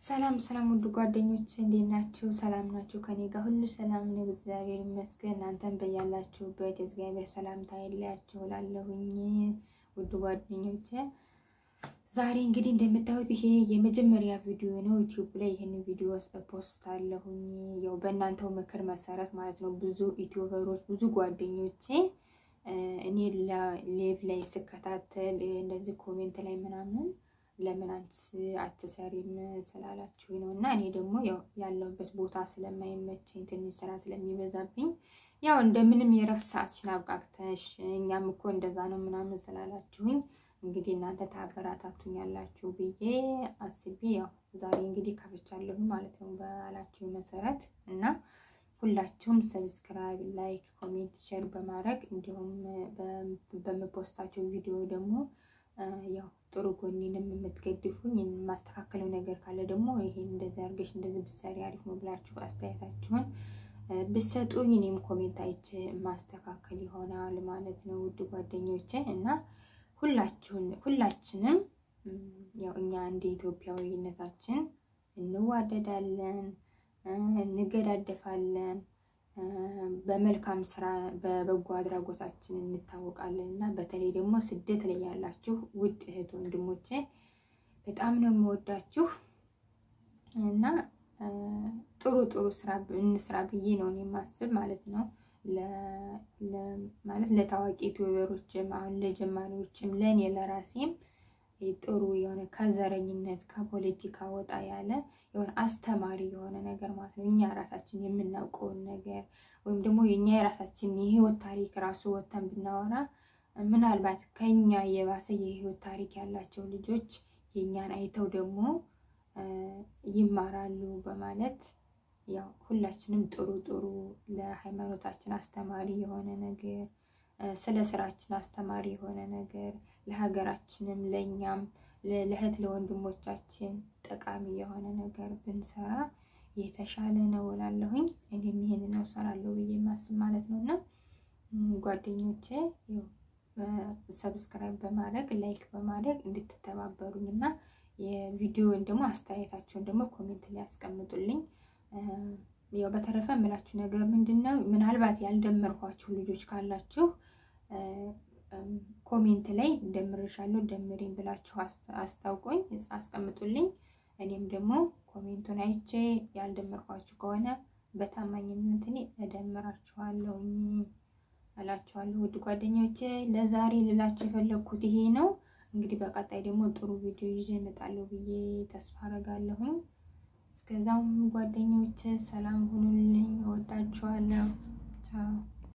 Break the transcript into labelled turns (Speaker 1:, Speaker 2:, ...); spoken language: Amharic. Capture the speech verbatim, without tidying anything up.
Speaker 1: ሰላም ሰላም ውድ ጓደኞቼ እንዴት ናችሁ? ሰላም ናችሁ? ከኔ ጋር ሁሉ ሰላም ነው፣ እግዚአብሔር ይመስገን። እናንተም በያላችሁበት እግዚአብሔር ሰላምታ ይለያችሁ እላለሁኝ ውድ ጓደኞቼ። ዛሬ እንግዲህ እንደምታዩት ይሄ የመጀመሪያ ቪዲዮ ነው። ዩቲዩብ ላይ ይሄን ቪዲዮ ፖስት አለሁኝ ያው በእናንተው ምክር መሰረት ማለት ነው። ብዙ ዩቲዩበሮች ብዙ ጓደኞቼ እኔ ላይቭ ላይ ስከታተል እንደዚህ ኮሜንት ላይ ምናምን ለምን አንቺ አትሰሪም ስላላችሁ ነውና እኔ ደግሞ ያው ያለውበት ቦታ ስለማይመቸኝ ትንሽ ስራ ስለሚበዛብኝ ያው እንደምንም የረፍት ሰዓትሽን አብቃቅተሽ እኛም እኮ እንደዛ ነው ምናምን ስላላችሁኝ እንግዲህ እናንተ ታበራታቱኛላችሁ ብዬ አስቤ ያው ዛሬ እንግዲህ ከፍቻለሁ ማለት ነው ባላችሁ መሰረት እና ሁላችሁም ሰብስክራይብ ላይክ ኮሜንት ሼር በማድረግ እንዲሁም በመፖስታቸው ቪዲዮ ደግሞ ያው ጥሩ ጎኔንም የምትገድፉኝ ማስተካከለው ነገር ካለ ደግሞ ይሄን እንደዚህ አርገሽ እንደዚህ ብትሰሪ አሪፍ ነው ብላችሁ አስተያየታችሁን ብትሰጡኝ እኔም ኮሜንት አይቼ ማስተካከል ይሆናል ማለት ነው ውድ ጓደኞቼ። እና ሁላችሁን ሁላችንም ያው እኛ እንደ ኢትዮጵያዊነታችን እንዋደዳለን እንገዳደፋለን በመልካም ስራ በበጎ አድራጎታችን እንታወቃለንና በተለይ ደግሞ ስደት ላይ ያላችሁ ውድ እህት ወንድሞቼ በጣም ነው የምወዳችሁ እና ጥሩ ጥሩ ስራ እንስራ ብዬ ነው የማስብ ማለት ነው። ለ ማለት ለታዋቂ ዩቲዩበሮችም አሁን ለጀማሪዎችም ለኔ ለራሴም ጥሩ የሆነ ከዘረኝነት ከፖለቲካ ወጣ ያለ የሆነ አስተማሪ የሆነ ነገር ማለት ነው። እኛ ራሳችን የምናውቀው ነገር ወይም ደግሞ የኛ የራሳችን የህይወት ታሪክ ራሱ ወተን ብናወራ ምናልባት ከኛ የባሰ የህይወት ታሪክ ያላቸው ልጆች የኛን አይተው ደግሞ ይማራሉ በማለት ያው ሁላችንም ጥሩ ጥሩ ለሃይማኖታችን አስተማሪ የሆነ ነገር ስለ ስራችን አስተማሪ የሆነ ነገር ለሀገራችንም ለኛም ለእህት ለወንድሞቻችን ጠቃሚ የሆነ ነገር ብንሰራ የተሻለ ነው እላለሁኝ። እኔም ይሄንን ነው ሰራለሁ ብዬ ማስብ ማለት ነውና ጓደኞቼ ያው ሰብስክራይብ በማድረግ ላይክ በማድረግ እንድትተባበሩኝና የቪዲዮውን ደግሞ አስተያየታችሁን ደግሞ ኮሜንት ላይ አስቀምጡልኝ። ያው በተረፈ ምላችሁ ነገር ምንድነው ምናልባት ያልደመርኳችሁ ልጆች ካላችሁ ኮሜንት ላይ ደምርሻለሁ ደምሪኝ ብላችሁ አስታውቁኝ አስቀምጡልኝ። እኔም ደግሞ ኮሜንቱን አይቼ ያልደመርኳችሁ ከሆነ በታማኝነት እኔ እደምራችኋለሁ አላችኋለሁ ውድ ጓደኞቼ። ለዛሬ ልላችሁ የፈለኩት ይሄ ነው። እንግዲህ በቀጣይ ደግሞ ጥሩ ቪዲዮ ይዤ እመጣለሁ ብዬ ተስፋ አደርጋለሁ። እስከዛው ጓደኞቼ ሰላም ሁኑልኝ፣ እወዳችኋለሁ።